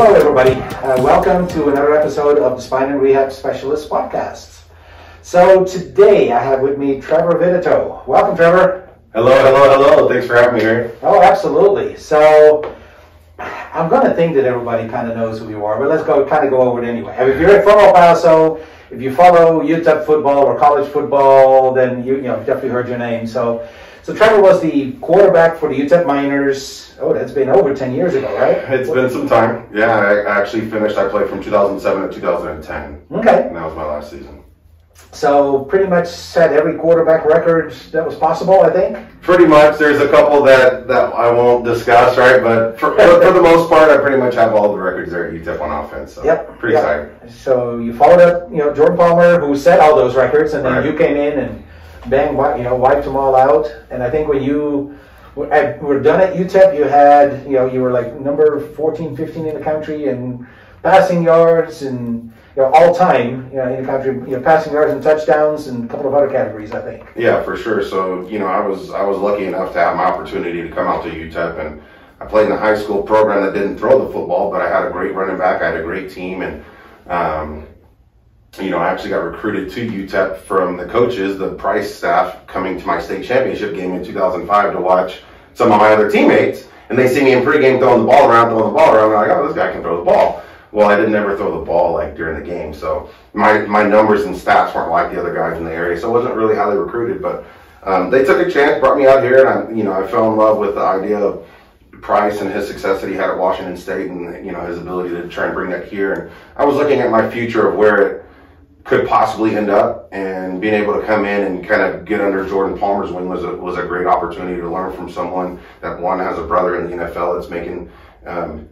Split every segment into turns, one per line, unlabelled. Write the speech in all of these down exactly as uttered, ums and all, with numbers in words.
Hello, everybody. Uh, welcome to another episode of the Spine and Rehab Specialist Podcast. So today I have with me Trevor Vittatoe. Welcome, Trevor.
Hello, hello, hello. Thanks for having me here.
Oh, absolutely. So I'm going to think that everybody kind of knows who you are, but let's go kind of go over it anyway. I mean, if you're from El Paso, if you follow U T E P football or college football, then you, you know definitely heard your name. So, so Trevor was the quarterback for the U T E P Miners. Oh, that's been over ten years ago, right?
It's been some time. Yeah, I actually finished. I played from two thousand seven to two thousand ten.
Okay.
And that was my last season.
So pretty much set every quarterback record that was possible, I think.
Pretty much. There's a couple that, that I won't discuss, right? But for, for, for the most part, I pretty much have all the records there at U T E P on offense. So
yep.
Pretty
yep.
exciting.
So you followed up, you know, Jordan Palmer, who set all those records, and then
right.
you came in and bang, you know, wiped them all out. And I think when you were done at U T E P, you had, you know, you were like number fourteen, fifteen in the country in passing yards and, you know, all time, you know, in the country, you know, passing yards and touchdowns and a couple of other categories, I think.
Yeah, for sure. So, you know, I was I was lucky enough to have my opportunity to come out to U T E P, and I played in a high school program that didn't throw the football, but I had a great running back. I had a great team, and um, you know, I actually got recruited to U T E P from the coaches, the Price staff, coming to my state championship game in two thousand five to watch some of my other teammates, and they see me in pregame throwing the ball around, throwing the ball around. They're like, oh, this guy can throw the ball. Well, I didn't ever throw the ball like during the game, so my my numbers and stats weren't like the other guys in the area, so it wasn't really how they recruited. But um, they took a chance, brought me out here, and I, you know, I fell in love with the idea of Price and his success that he had at Washington State, and you know, his ability to try and bring that here. And I was looking at my future of where it could possibly end up, and being able to come in and kind of get under Jordan Palmer's wing was a, was a great opportunity to learn from someone that, one, has a brother in the N F L that's making um,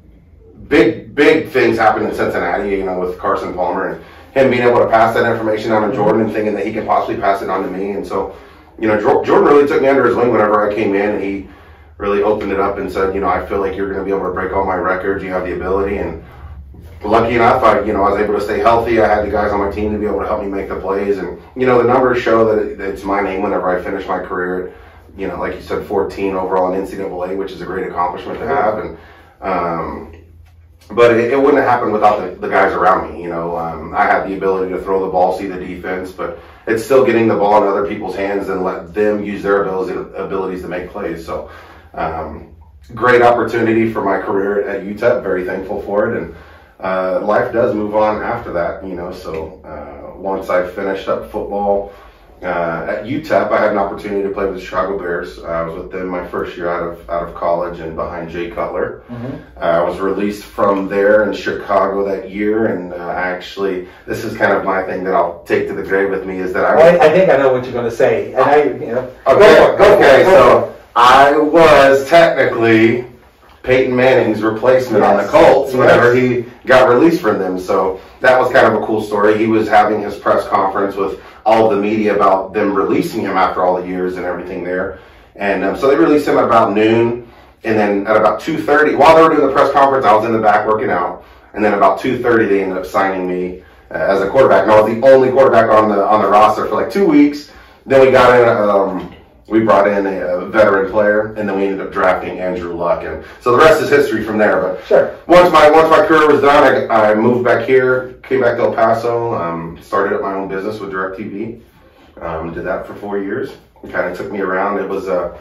big, big things happen in Cincinnati, you know, with Carson Palmer, and him being able to pass that information on to Jordan and thinking that he can possibly pass it on to me. And so, you know, Jordan really took me under his wing whenever I came in, and he really opened it up and said, you know, I feel like you're going to be able to break all my records. You have the ability. And lucky enough, I, you know, I was able to stay healthy. I had the guys on my team to be able to help me make the plays. And, you know, the numbers show that, it, that it's my name whenever I finish my career at, you know, like you said, fourteen overall in N C double A, which is a great accomplishment to have. And, um, but it, it wouldn't have happened without the, the guys around me. You know, um, I had the ability to throw the ball, see the defense, but it's still getting the ball in other people's hands and let them use their ability, abilities to make plays. So, um, great opportunity for my career at U T E P. Very thankful for it. And uh, life does move on after that, you know. So uh, once I finished up football uh, at U T E P, I had an opportunity to play with the Chicago Bears. Uh, I was with them my first year out of out of college and behind Jay Cutler. Mm-hmm. uh, I was released from there in Chicago that year, and uh, actually, this is kind of my thing that I'll take to the grave with me, is that I.
Well, I, I think I know what you're going to say, and I, you know.
Okay,
go go
okay,
go
so I was technically Peyton Manning's replacement yes. on the Colts whenever yes. he got released from them. So that was kind of a cool story. He was having his press conference with all the media about them releasing him after all the years and everything there. And um, so they released him at about noon. And then at about two thirty, while they were doing the press conference, I was in the back working out. And then about two thirty, they ended up signing me uh, as a quarterback. And I was the only quarterback on the on the roster for like two weeks. Then we got in, um, we brought in a, a veteran player, and then we ended up drafting Andrew Luck. And so the rest is history from there. But
sure.
once my once my career was done, I, I moved back here, came back to El Paso, um, started up my own business with DirecTV. Um, did that for four years. It kind of took me around. It was a uh,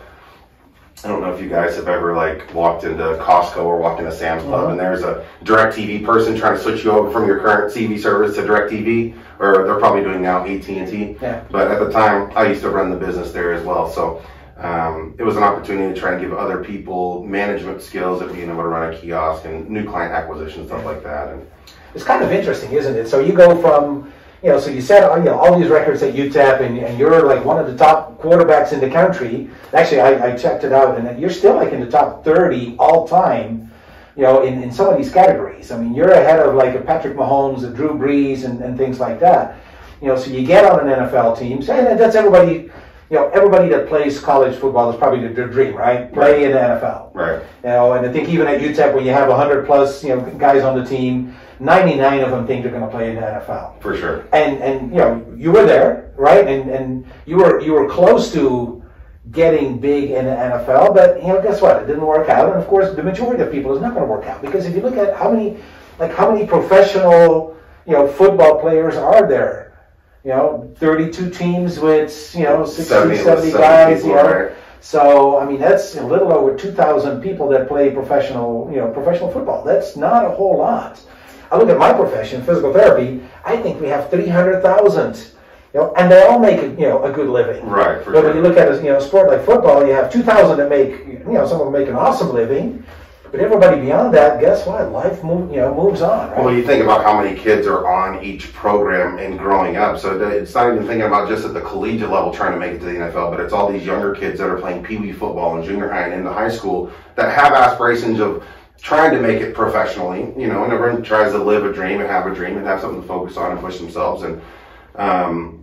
I don't know if you guys have ever like walked into Costco or walked into Sam's Club, mm-hmm. and there's a DirecTV person trying to switch you over from your current T V service to DirecTV, or they're probably doing now A T and T.
Yeah.
But at the time, I used to run the business there as well. So um, it was an opportunity to try and give other people management skills of being able to run a kiosk and new client acquisition, stuff like that. And
it's kind of interesting, isn't it? So you go from, you know, so you set you know, all these records at U T E P, and, and you're like one of the top quarterbacks in the country. Actually, I, I checked it out, and you're still like in the top thirty all time, you know, in, in some of these categories. I mean, you're ahead of like a Patrick Mahomes, a Drew Brees, and, and things like that. You know, so you get on an N F L team, and that's everybody, you know, everybody that plays college football is probably their dream, right? Play right. in the N F L.
Right.
You know, and I think even at U T E P, when you have one hundred plus, you know, guys on the team, ninety-nine of them think they're going to play in the N F L.
For sure.
And and you know, you were there, right? And and you were you were close to getting big in the N F L, but you know, guess what? It didn't work out, and of course, the majority of people is not going to work out, because if you look at how many, like how many professional, you know, football players are there? You know, thirty-two teams with you know sixty, seventy, seventy guys. People, you know, right? So I mean, that's a little over two thousand people that play professional, you know, professional football. That's not a whole lot. I look at my profession, physical therapy. I think we have three hundred thousand. You know, and they all make you know a good living.
Right. For
but
sure.
when you look at a you know sport like football, you have two thousand that make you know some of them make an awesome living, but everybody beyond that, guess what? Life move you know moves on. Right?
Well, you think about how many kids are on each program and growing up. So it's not even thinking about just at the collegiate level trying to make it to the N F L, but it's all these younger kids that are playing pee wee football in junior high and into high school that have aspirations of trying to make it professionally. You know, and everyone tries to live a dream and have a dream and have something to focus on and push themselves. And um,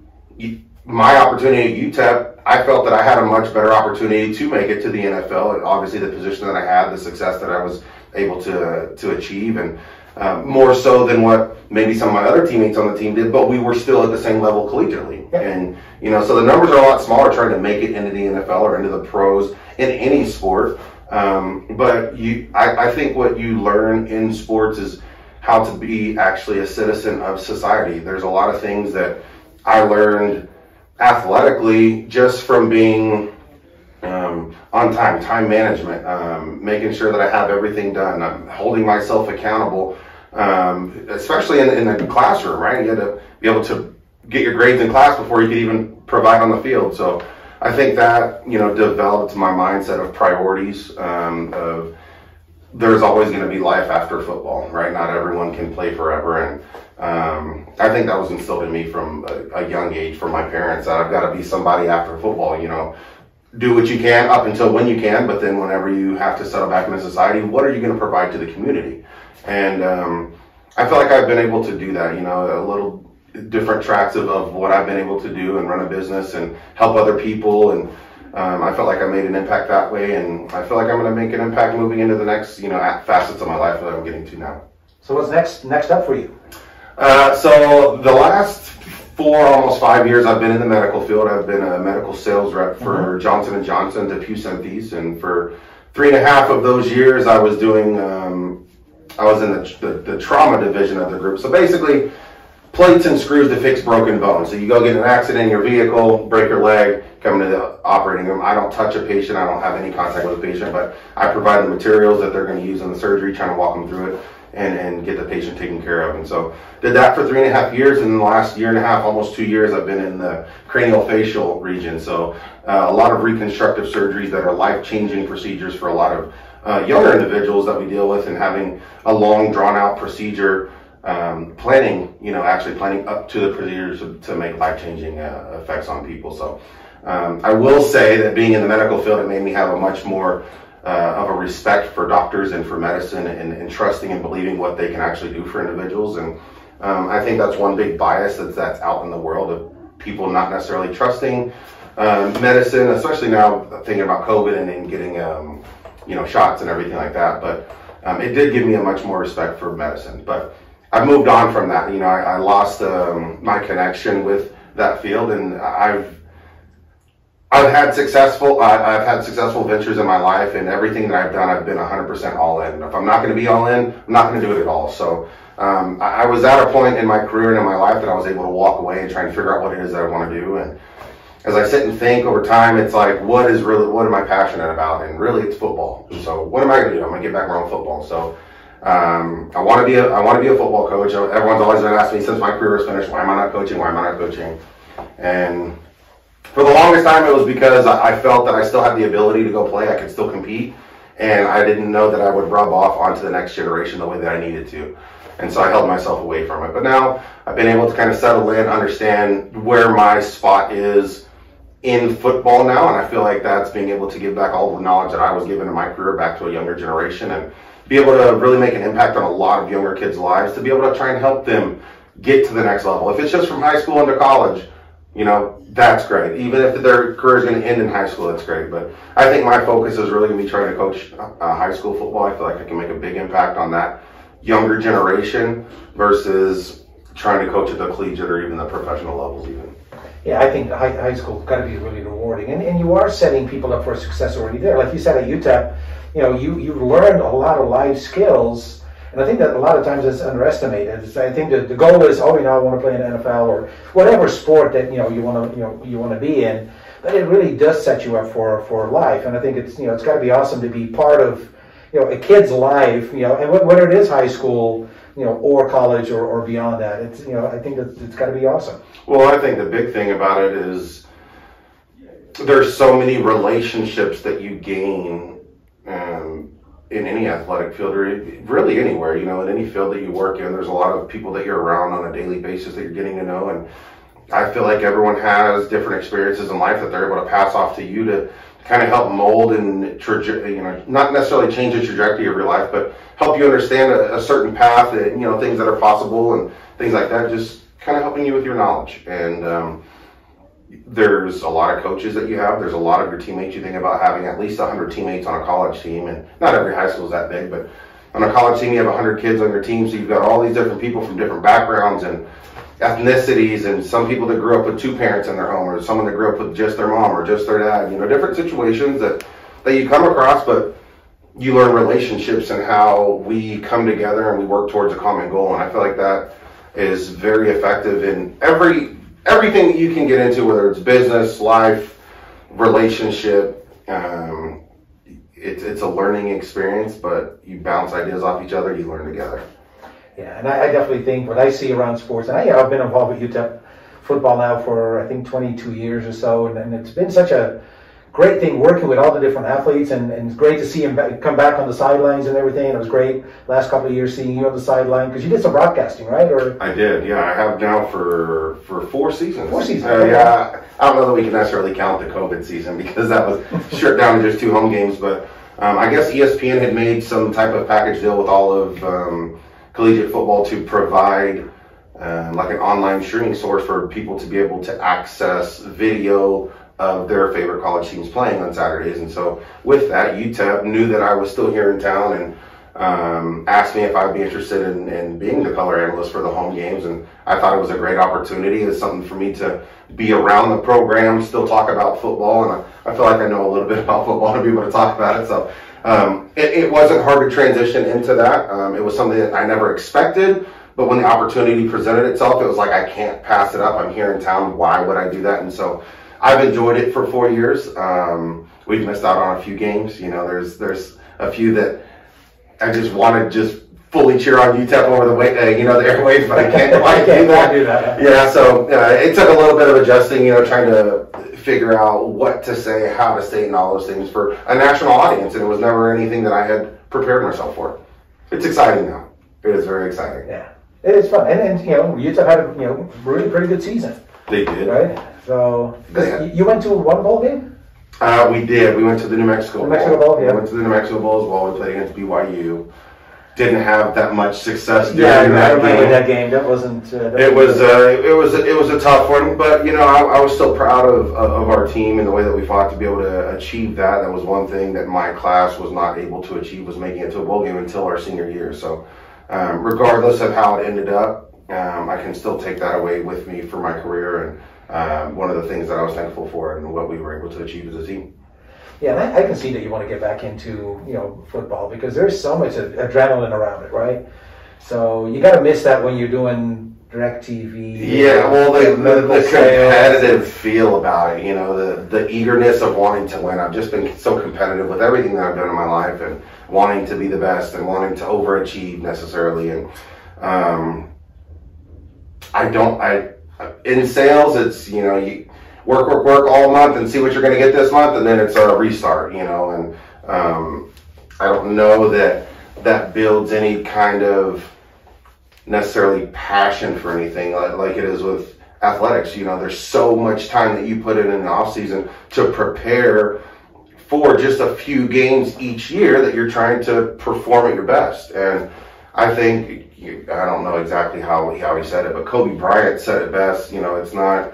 my opportunity at U T E P, I felt that I had a much better opportunity to make it to the N F L, and obviously the position that I had, the success that I was able to to achieve, and um, more so than what maybe some of my other teammates on the team did, but we were still at the same level collegiately. Yeah. And, you know, so the numbers are a lot smaller trying to make it into the N F L or into the pros in any sport. Um, but you, I, I think what you learn in sports is how to be actually a citizen of society. There's a lot of things that I learned athletically just from being um, on time, time management, um, making sure that I have everything done. I'm holding myself accountable, um, especially in, in the classroom, right? You had to be able to get your grades in class before you could even provide on the field. So I think that, you know, developed my mindset of priorities, um, of there's always going to be life after football, right? Not everyone can play forever. And um, I think that was instilled in me from a, a young age from my parents, that I've got to be somebody after football. You know, do what you can up until when you can, but then whenever you have to settle back into society, what are you going to provide to the community? And um, I feel like I've been able to do that, you know, a little different tracks of, of what I've been able to do and run a business and help other people. And Um, I felt like I made an impact that way, and I feel like I'm going to make an impact moving into the next, you know, facets of my life that I'm getting to now.
So what's next next up for you?
Uh, so the last four, almost five years, I've been in the medical field. I've been a medical sales rep for mm-hmm. Johnson and Johnson, DePuy Synthes, and for three and a half of those years, I was doing, um, I was in the, the, the trauma division of the group. So basically, plates and screws to fix broken bones. So you go get in an accident in your vehicle, break your leg, come to the operating room. I don't touch a patient. I don't have any contact with a patient, but I provide the materials that they're going to use in the surgery, trying to walk them through it and, and get the patient taken care of. And so did that for three and a half years. And in the last year and a half, almost two years, I've been in the craniofacial region. So uh, a lot of reconstructive surgeries that are life-changing procedures for a lot of uh, younger individuals that we deal with, and having a long, drawn-out procedure. Um, planning, you know, actually planning up to the procedures to, to make life-changing uh, effects on people. So um, I will say that being in the medical field, it made me have a much more uh, of a respect for doctors and for medicine, and, and trusting and believing what they can actually do for individuals. And um, I think that's one big bias that's, that's out in the world, of people not necessarily trusting um, medicine, especially now thinking about COVID and, and getting, um, you know, shots and everything like that. But um, it did give me a much more respect for medicine. But I've moved on from that. You know, I, I lost um, my connection with that field, and I've I've had successful I, I've had successful ventures in my life, and everything that I've done, I've been one hundred percent all in. And if I'm not going to be all in, I'm not going to do it at all. So um, I, I was at a point in my career and in my life that I was able to walk away and try and figure out what it is that I want to do. And as I sit and think over time, it's like, what is really what am I passionate about? And really, it's football. So what am I going to do? I'm going to get back around football. So. Um, I want to be a, I want to be a football coach. Everyone's always been asking me since my career was finished, why am I not coaching? Why am I not coaching? And for the longest time, it was because I, I felt that I still had the ability to go play. I could still compete, and I didn't know that I would rub off onto the next generation the way that I needed to. And so I held myself away from it. But now I've been able to kind of settle in, understand where my spot is in football now, and I feel like that's being able to give back all the knowledge that I was given in my career back to a younger generation, and be able to really make an impact on a lot of younger kids' lives, to be able to try and help them get to the next level. If it's just from high school into college, you know, that's great. Even if their career is going to end in high school, that's great. But I think my focus is really going to be trying to coach uh, high school football. I feel like I can make a big impact on that younger generation versus trying to coach at the collegiate or even the professional levels even.
Yeah, I think the high, high school got to be really rewarding, and and you are setting people up for success already there. Like you said at U T E P, you know, you you learned a lot of life skills, and I think that a lot of times it's underestimated. It's, I think the, the goal is, oh, you know, I want to play in the N F L or whatever sport that you know you want to you know you want to be in, but it really does set you up for for life. And I think it's you know it's got to be awesome to be part of you know a kid's life, you know, and whether it is high school, you know, or college or, or beyond that. It's you know I think that it's got to be awesome.
Well, I think the big thing about it is there's so many relationships that you gain um, in any athletic field or really anywhere, you know, in any field that you work in. There's a lot of people that you're around on a daily basis that you're getting to know, and I feel like everyone has different experiences in life that they're able to pass off to you to kind of help mold and traje- you know, not necessarily change the trajectory of your life, but help you understand a, a certain path and, you know, things that are possible and things like that, just kind of helping you with your knowledge. And um, there's a lot of coaches that you have. There's a lot of your teammates. You think about having at least one hundred teammates on a college team, and not every high school is that big, but on a college team you have one hundred kids on your team, so you've got all these different people from different backgrounds and ethnicities, and some people that grew up with two parents in their home, or someone that grew up with just their mom or just their dad, you know, different situations that, that you come across, but you learn relationships and how we come together and we work towards a common goal. And I feel like that is very effective in every everything that you can get into, whether it's business, life, relationship. Um, it's, it's a learning experience, but you bounce ideas off each other, you learn together.
Yeah, and I, I definitely think what I see around sports, and I, yeah, I've been involved with U T E P football now for I think twenty-two years or so, and, and it's been such a great thing working with all the different athletes, and, and it's great to see him back, come back on the sidelines and everything. And it was great last couple of years seeing you on the sideline, because you did some broadcasting, right? Or
I did, yeah. I have now for for four seasons.
Four seasons.
Uh, yeah, I don't know that we can necessarily count the COVID season because that was stripped down to just two home games. But um, I guess E S P N had made some type of package deal with all of um, collegiate football to provide uh, like an online streaming source for people to be able to access video of their favorite college teams playing on Saturdays. And so with that, U T E P knew that I was still here in town and um, asked me if I'd be interested in, in being the color analyst for the home games. And I thought it was a great opportunity. It's something for me to be around the program, still talk about football. And I, I feel like I know a little bit about football to be able to talk about it. So um, it, it wasn't hard to transition into that. Um, it was something that I never expected. But when the opportunity presented itself, it was like, I can't pass it up. I'm here in town. Why would I do that? And so I've enjoyed it for four years. Um, we've missed out on a few games. You know, there's there's a few that I just want to just fully cheer on U T E P over the way, uh, you know, the airwaves, but I can't quite do that.
do that.
Yeah, so uh, it took a little bit of adjusting, you know, trying to figure out what to say, how to say, and all those things for a national audience. And it was never anything that I had prepared myself for. It's exciting now. It is very exciting.
Yeah, it is fun. And, and you know, U T E P had a you know really pretty good season.
They did.
Right? So,
Yeah.
you went to one bowl game?
Uh, we did. We went to the New Mexico
New Mexico
Bowl.
Bowl, yeah.
We went to the New Mexico Bowl as well. We played against B Y U. Didn't have that much success during
Yeah, I
that
remember
game.
that game. That wasn't. Uh, that
It was uh, it was it was a tough one, but you know I, I was still proud of of our team and the way that we fought to be able to achieve that. That was one thing that my class was not able to achieve, was making it to a bowl game until our senior year. So um, regardless of how it ended up, um, I can still take that away with me for my career, and um, one of the things that I was thankful for and what we were able to achieve as a team.
Yeah, and I, I can see that you want to get back into you know football because there's so much adrenaline around it, right? So you got to miss that when you're doing direct T V.
Yeah, well, the, the, the competitive feel about it, you know, the, the eagerness of wanting to win. I've just been so competitive with everything that I've done in my life and wanting to be the best and wanting to overachieve necessarily. And um, I don't, I, in sales, it's, you know, you work, work, work all month and see what you're going to get this month, and then it's a restart, you know, and um, I don't know that that builds any kind of necessarily passion for anything like, like it is with athletics. You know, there's so much time that you put in in the off season to prepare for just a few games each year that you're trying to perform at your best. And I think, I don't know exactly how, how he said it, but Kobe Bryant said it best. You know, it's not,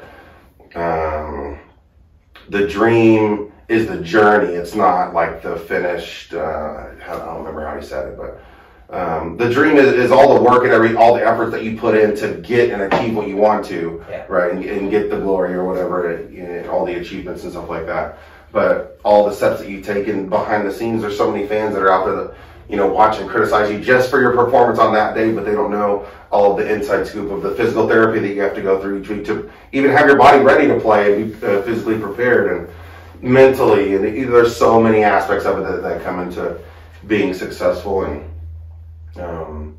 um, the dream is the journey. It's not like the finished, uh, I don't remember how he said it, but um, the dream is, is all the work and every all the effort that you put in to get and achieve what you want to,
yeah.
right, and, and get the glory or whatever, you know, all the achievements and stuff like that. But all the steps that you take in behind the scenes, there's so many fans that are out there that, you know, watch and criticize you just for your performance on that day, but they don't know all of the inside scoop of the physical therapy that you have to go through each week to even have your body ready to play and be uh, physically prepared and mentally. And it, there's so many aspects of it that, that come into being successful. And um,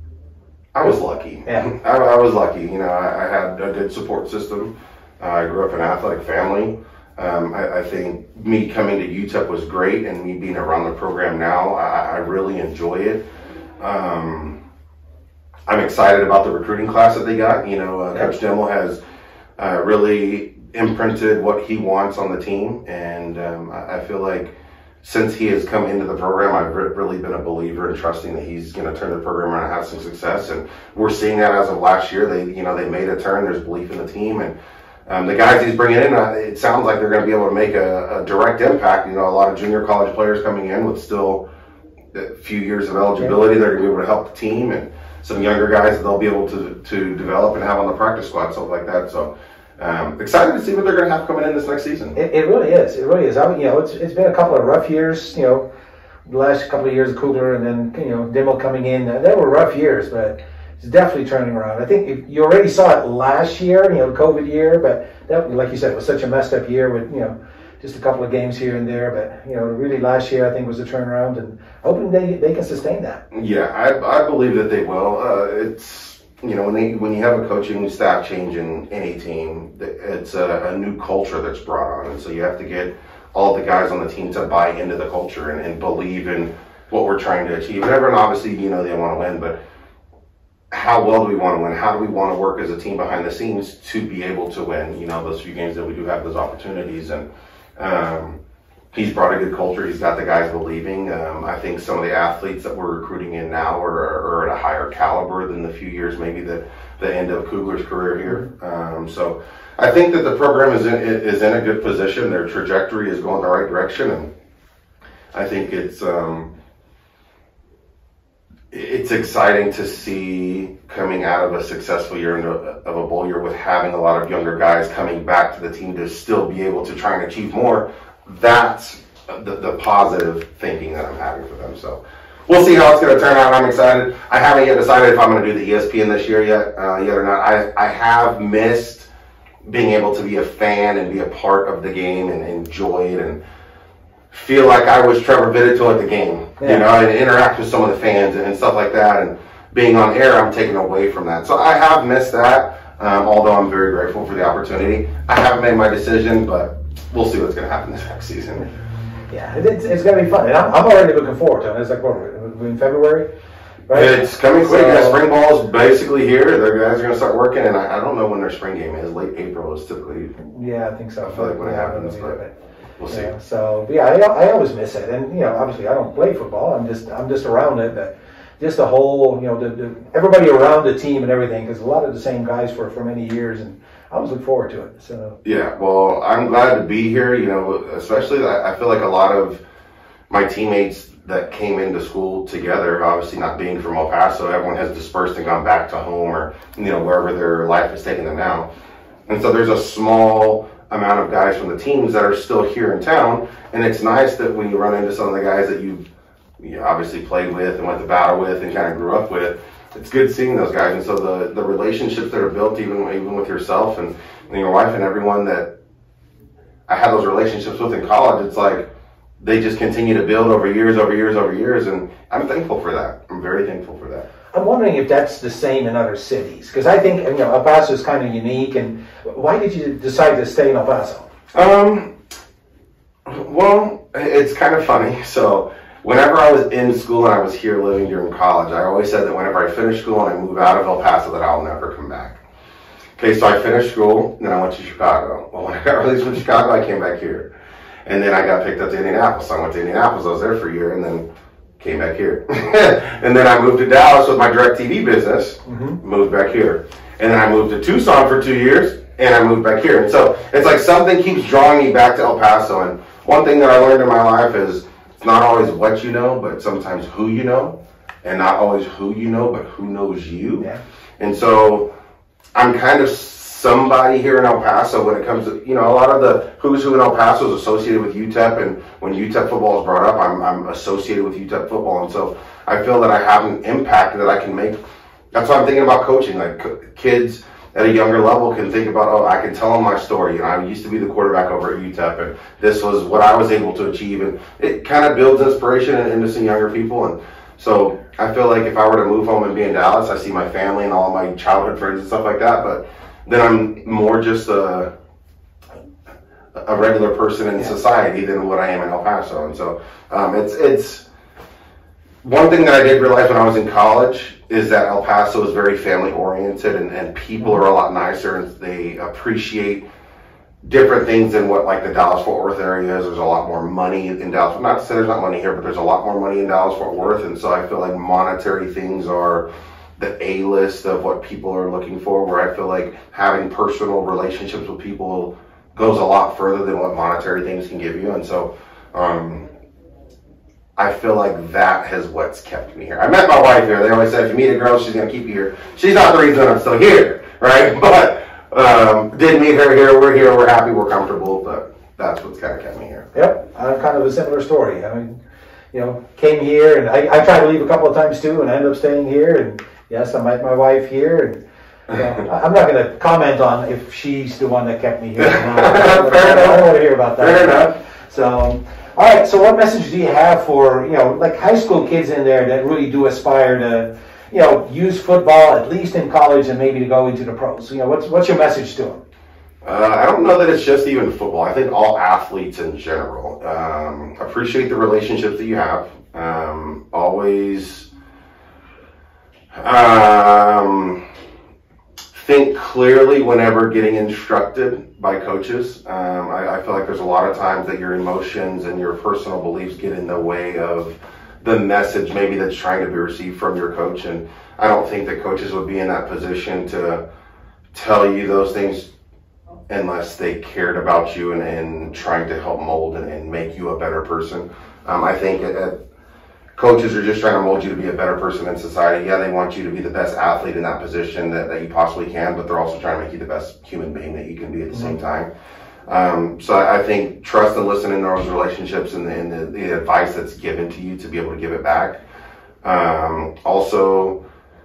I was lucky.
Yeah.
I, I was lucky. You know, I, I had a good support system. Uh, I grew up in an athletic family. Um, I, I think me coming to U T E P was great, and me being around the program now, I, I really enjoy it. Um, I'm excited about the recruiting class that they got. You know, uh, Coach Dimmel has uh, really imprinted what he wants on the team, and um, I, I feel like since he has come into the program, I've re- really been a believer in trusting that he's going to turn the program around and have some success. And we're seeing that as of last year. They, you know, they made a turn. There's belief in the team, and Um, the guys he's bringing in, uh, it sounds like they're going to be able to make a, a direct impact. You know, a lot of junior college players coming in with still a few years of eligibility. They're going to be able to help the team, and some younger guys that they'll be able to, to develop and have on the practice squad, stuff like that. So um, excited to see what they're going to have coming in this next season.
It, it really is. It really is. I mean, you know, it's it's been a couple of rough years. You know, the last couple of years of Kugler, and then you know Dimmel coming in. They were rough years, but it's definitely turning around. I think you already saw it last year, you know, COVID year, but that, like you said, was such a messed up year with, you know, just a couple of games here and there. But, you know, really last year I think was a turnaround, and hoping they they can sustain that.
Yeah, I, I believe that they will. Uh, it's, you know, when they when you have a coaching staff change in any team, it's a, a new culture that's brought on. And so you have to get all the guys on the team to buy into the culture and, and believe in what we're trying to achieve. And everyone obviously, you know, they want to win, but how well do we want to win? How do we want to work as a team behind the scenes to be able to win? You know, those few games that we do have those opportunities. And um, he's brought a good culture. He's got the guys believing. Um, I think some of the athletes that we're recruiting in now are, are at a higher caliber than the few years, maybe the, the end of Kugler's career here. Um, so I think that the program is in, is in a good position. Their trajectory is going the right direction. And I think it's, um, it's exciting to see coming out of a successful year into a, of a bowl year with having a lot of younger guys coming back to the team to still be able to try and achieve more. That's the, the positive thinking that I'm having for them. So we'll see how it's going to turn out. I'm excited. I haven't yet decided if I'm going to do the E S P N this year yet, uh, yet or not. I, I have missed being able to be a fan and be a part of the game and enjoy it and feel like I was Trevor Vittatoe at the game, yeah. you know, and interact with some of the fans and, and stuff like that. And being on air, I'm taken away from that. So I have missed that, um, although I'm very grateful for the opportunity. I haven't made my decision, but we'll see what's going to happen this next season.
Yeah, it's, it's going to be fun. And I'm, I'm already looking forward to it. It's like, what, in February? Right?
It's coming quick. So, yeah, spring ball is basically here. The guys are going to start working, and I, I don't know when their spring game is. Late April is typically.
Yeah, I think so.
I feel like when it happens, but we'll see.
Yeah, so yeah, I, I always miss it, and you know, obviously I don't play football. I'm just I'm just around it, but just the whole, you know, the, the everybody around the team and everything, because a lot of the same guys for for many years, and I always look forward to it. So
yeah, well, I'm glad to be here. You know, especially I feel like a lot of my teammates that came into school together, obviously not being from El Paso, everyone has dispersed and gone back to home or, you know, wherever their life is taking them now. And so there's a small amount of guys from the teams that are still here in town. And it's nice that when you run into some of the guys that you, you obviously played with and went to battle with and kind of grew up with, it's good seeing those guys. And so the, the relationships that are built even, even with yourself and, and your wife and everyone that I had those relationships with in college, it's like, they just continue to build over years, over years, over years, and I'm thankful for that. I'm very thankful for that.
I'm wondering if that's the same in other cities, because I think, you know, El Paso is kind of unique. And why did you decide to stay in El Paso?
Um, well, it's kind of funny. So whenever I was in school and I was here living during college, I always said that whenever I finish school and I move out of El Paso, that I'll never come back. Okay, so I finished school, then I went to Chicago. Well, when I got released from Chicago, I came back here. And then I got picked up to Indianapolis. So I went to Indianapolis. I was there for a year and then came back here. And then I moved to Dallas with my DirecTV business, mm-hmm. moved back here. And then I moved to Tucson for two years and I moved back here. And so it's like something keeps drawing me back to El Paso. And one thing that I learned in my life is it's not always what you know, but sometimes who you know. and not always who you know, but who knows you.
Yeah.
And so I'm kind of somebody here in El Paso when it comes to, you know, a lot of the who's who in El Paso is associated with U T E P, and when U T E P football is brought up, I'm, I'm associated with U T E P football, and so I feel that I have an impact that I can make. That's why I'm thinking about coaching. Like kids at a younger level can think about, oh, I can tell them my story. You know, I used to be the quarterback over at U T E P, and this was what I was able to achieve, and it kind of builds inspiration into some younger people. And so I feel like if I were to move home and be in Dallas, I see my family and all my childhood friends and stuff like that, but then I'm more just a, a regular person in society than what I am in El Paso. And so um, it's it's one thing that I did realize when I was in college is that El Paso is very family oriented, and, and people are a lot nicer, and they appreciate different things than what like the Dallas-Fort Worth area is. There's a lot more money in Dallas. Not to say there's not money here, but there's a lot more money in Dallas-Fort Worth, and so I feel like monetary things are the A list of what people are looking for, where I feel like having personal relationships with people goes a lot further than what monetary things can give you. And so um, I feel like that is what's kept me here. I met my wife here. They always said, if you meet a girl, she's going to keep you here. She's not the reason I'm still here, right? But um, did meet her here. We're here. We're happy. We're comfortable. But that's what's kind of kept me here.
Yep. I'm kind of a similar story. I mean, you know, came here, and I, I tried to leave a couple of times too, and I ended up staying here. And yes, I met my wife here, and you know, I'm not going to comment on if she's the one that kept me here. Fair enough. I don't want to hear about that.
Fair enough.
So, all right. So, what message do you have for you know, like high school kids in there that really do aspire to, you know, use football at least in college and maybe to go into the pros? You know, what's what's your message to them?
Uh, I don't know that it's just even football. I think all athletes in general um, appreciate the relationships that you have. Um, always. Um, think clearly whenever getting instructed by coaches. Um, I, I feel like there's a lot of times that your emotions and your personal beliefs get in the way of the message maybe that's trying to be received from your coach. And I don't think that coaches would be in that position to tell you those things unless they cared about you and, and trying to help mold and, and make you a better person. Um, I think at, at coaches are just trying to mold you to be a better person in society. Yeah, they want you to be the best athlete in that position that, that you possibly can, but they're also trying to make you the best human being that you can be at the mm-hmm. same time. Um, so I, I think trust and listen in those relationships and, the, and the, the advice that's given to you to be able to give it back. Um, also,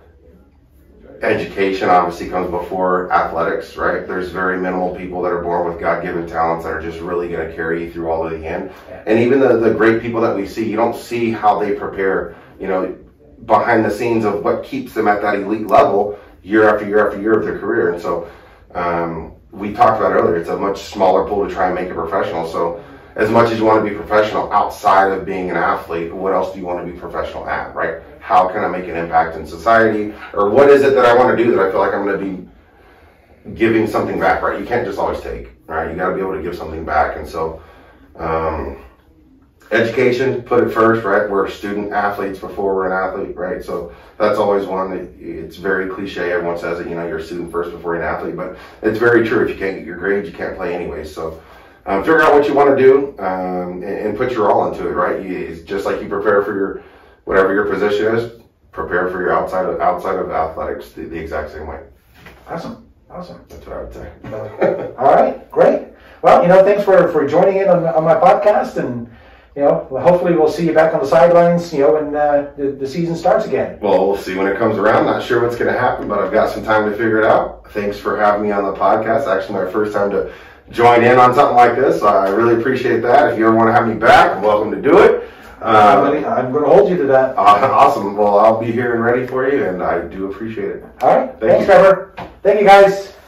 education obviously comes before athletics, right? There's very minimal people that are born with God-given talents that are just really going to carry you through all the way to the end. And even the, the great people that we see, you don't see how they prepare, you know, behind the scenes of what keeps them at that elite level year after year after year of their career. And so um, we talked about earlier, it's a much smaller pool to try and make it professional. So as much as you want to be professional outside of being an athlete, what else do you want to be professional at, right? How can I make an impact in society? Or what is it that I want to do that I feel like I'm going to be giving something back, right? You can't just always take, right? You got to be able to give something back. And so um, education, put it first, right? We're student athletes before we're an athlete, right? So that's always one. It, it's very cliche. Everyone says it, you know, you're a student first before you're an athlete, but it's very true. If you can't get your grades, you can't play anyway. So um, figure out what you want to do um, and, and put your all into it, right? You, it's just like you prepare for your whatever your position is, prepare for your outside of outside of athletics the, the exact same way.
Awesome, awesome.
That's what I would say.
All right, great. Well, you know, thanks for, for joining in on, on my podcast, and you know, hopefully we'll see you back on the sidelines, you know, when uh, the, the season starts again.
Well, we'll see when it comes around. Not sure what's going to happen, but I've got some time to figure it out. Thanks for having me on the podcast. Actually, my first time to join in on something like this. I really appreciate that. If you ever want to have me back, welcome to do it.
Um, I'm going to hold you to that.
Uh, awesome. Well, I'll be here and ready for you, and I do appreciate it.
All right.
Thank
Thanks,
you.
Trevor. Thank you, guys.